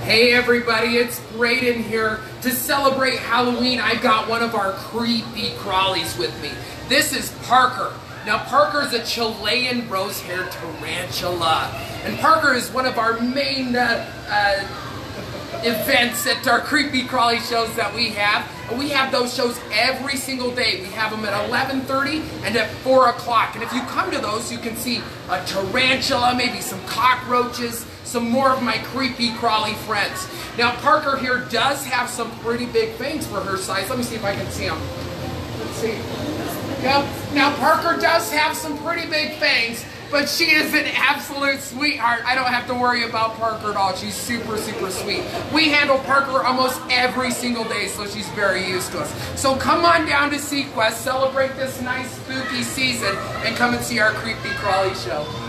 Hey everybody, it's Layton here. To celebrate Halloween, I got one of our Creepy Crawlies with me. This is Parker. Now Parker is a Chilean rose-haired tarantula. And Parker is one of our main events at our Creepy Crawly shows that we have. And we have those shows every single day. We have them at 11:30 and at 4 o'clock. And if you come to those, you can see a tarantula, maybe some cockroaches, some more of my Creepy Crawly friends. Now Parker here does have some pretty big fangs for her size. Let me see if I can see them. Let's see. Yep. Now Parker does have some pretty big fangs, but she is an absolute sweetheart. I don't have to worry about Parker at all. She's super, super sweet. We handle Parker almost every single day, so she's very used to us. So come on down to SeaQuest, celebrate this nice spooky season, and come and see our Creepy Crawly show.